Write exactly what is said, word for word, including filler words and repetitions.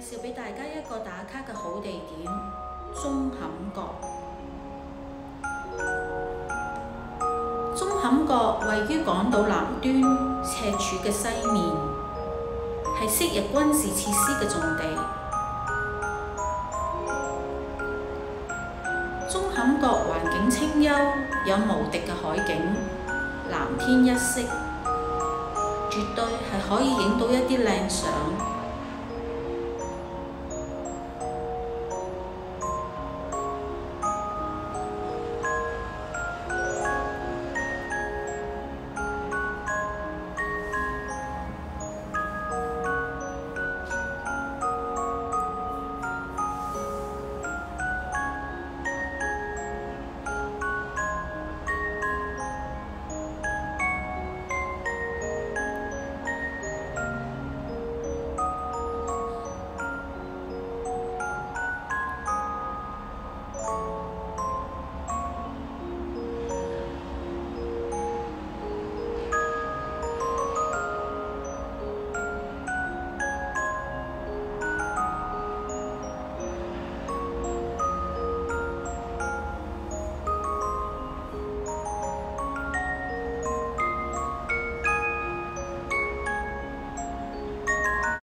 紹俾大家一個打卡嘅好地點——舂坎角。舂坎角位於港島南端赤柱嘅西面，係昔日軍事設施嘅重地。舂坎角環境清幽，有無敵嘅海景，藍天一色，絕對係可以影到一啲靚相。